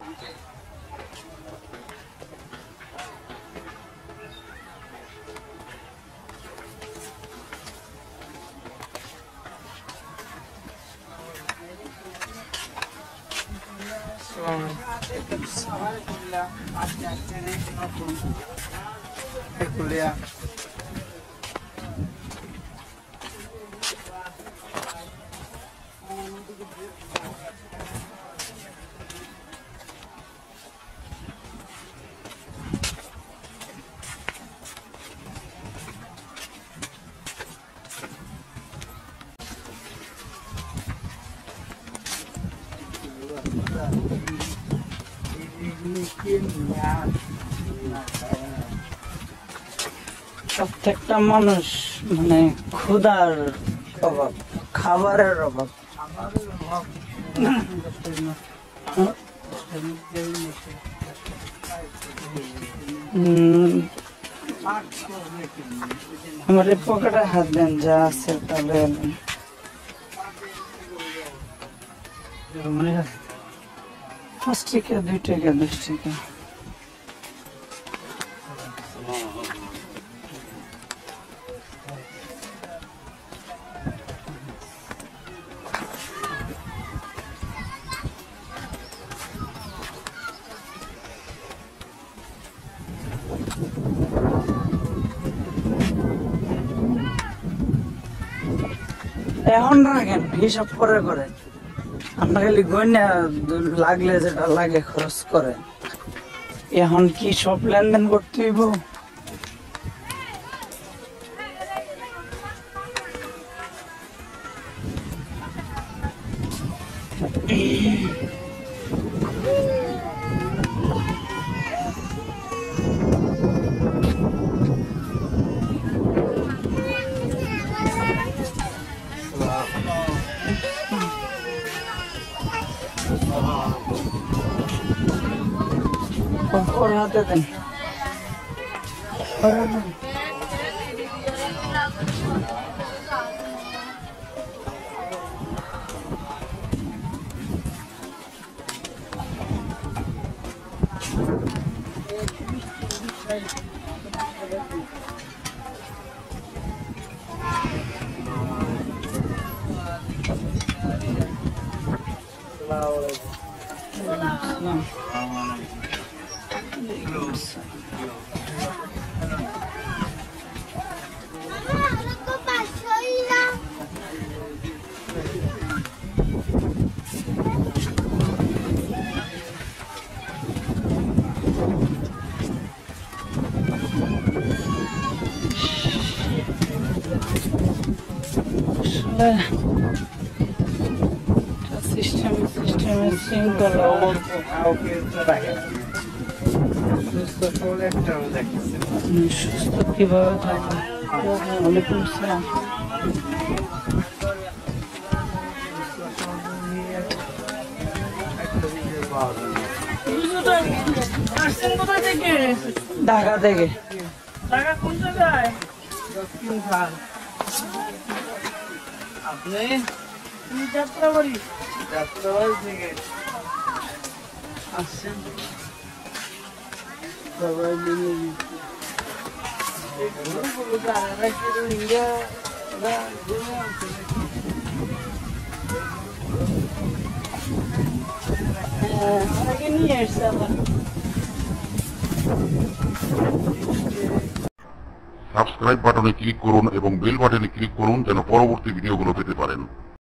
প্রত্যেকটা মানুষ মানে ক্ষুধার অভাব, খাবারের অভাব। আমার এই পকেটে হাত দেন, যা আছে তাহলে 5 টাকা, 2 টাকা, 10 টাকা। এখন রাখেন, হিসাব করে করে আমরা খালি গয়না লাগলে যেটা লাগে খরচ করে। এখন কি সব লেনদেন করতে হইব? और हाथे देन সুস্থ কিভাবে থাকবে? ওয়ালাইকুম আসসালাম। ঢাকা থেকে। ঢাকা কোন জায়গায়? আপনি যাত্রাবাড়ি? যাত্রাবাড়ি থেকে আসছেন? সবাই মিলে নিয়ে এসছে আবার। সাবস্ক্রাইব বাটনে ক্লিক করুন এবং বেল বাটনে ক্লিক করুন যেন পরবর্তী ভিডিওগুলো পেতে পারেন।